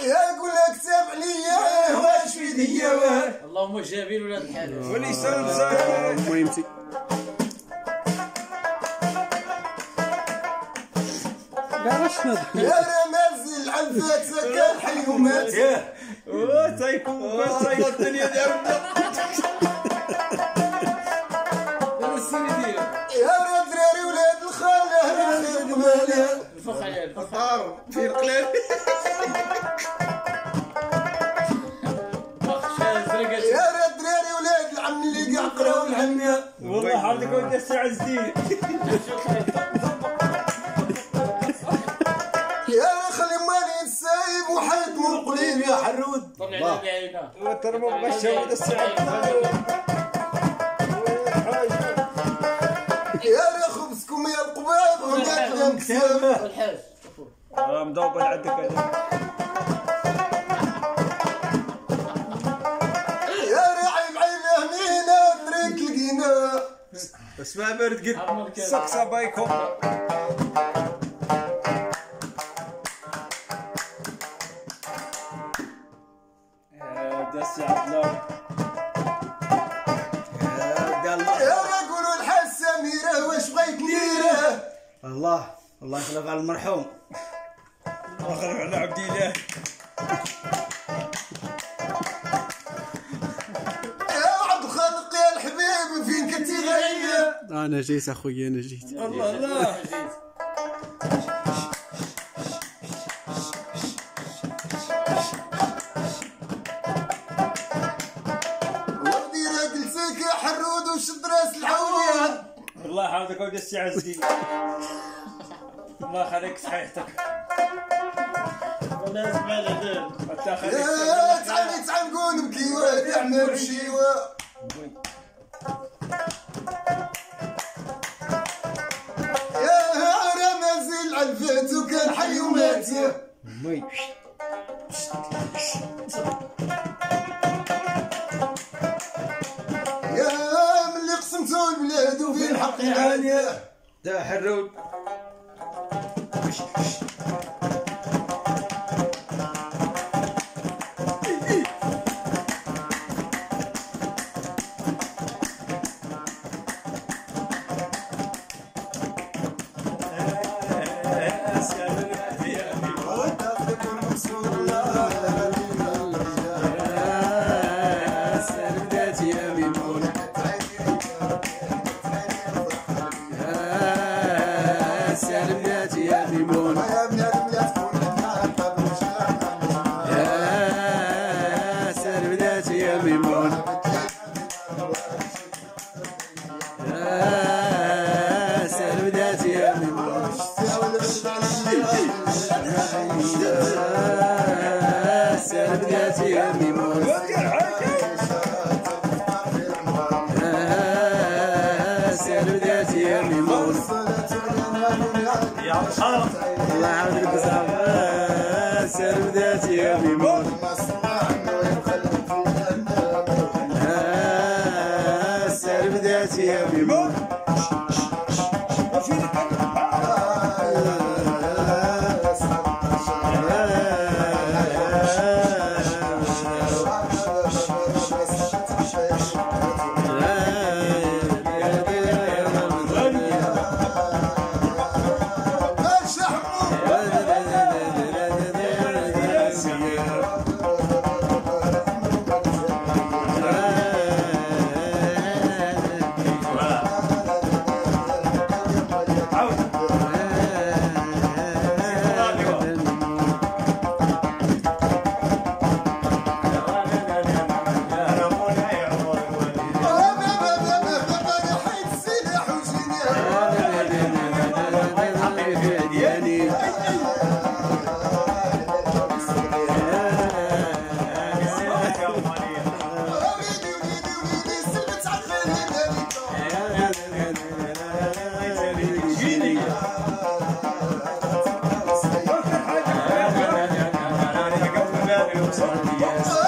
يقول لك كتب عليا واش في ديا اللهم جابين ولاد الحلال وليسان زاكي مهمتي لا شنو يا رمز العفات كان حي ومات تايكون الدنيا ديالنا يا دراري ولاد الخاله الخير ماله الفخ عليه الفخ في القلال يا دراري ولاد العم اللي قاع قراو العمية والله حاطك ودي الساعة جديد يا خلي مالي نسايب وحيد من القليل يا حرود طلع لنا بعينه وترمو بغشة ودي الساعة يا خبزكم يا القباب وقاعد لهم كتابة والحاج مضوبل عندك هذا يا راعي بعينه هنينا دريك لقينا بس ما برد قد سكسة بايكم دسي عبدالله يا قولوا الحاج سميرة واش بغيت نديره الله يخلف على المرحوم الله يخلف على عبد الله يا عبد الخالق يا الحبيب فين كنتي غايب انا جيت اخويا انا جيت الله ودي راجلتك يا حرود وشد راس العوية الله يحفظك ودي الساعة جديد الله يخليك صحيحتك ولا زبالة دير يا تعال نقول بكيوة تعمل بشيوة يا رمز العلفات وكان حي ومات يا من اللي قسمتو البلاد وفي الحق عالية دا حرود الله يعاودك بزاف سالم ذاتي يا ميمون سالم ذاتي يا ميمون Oh,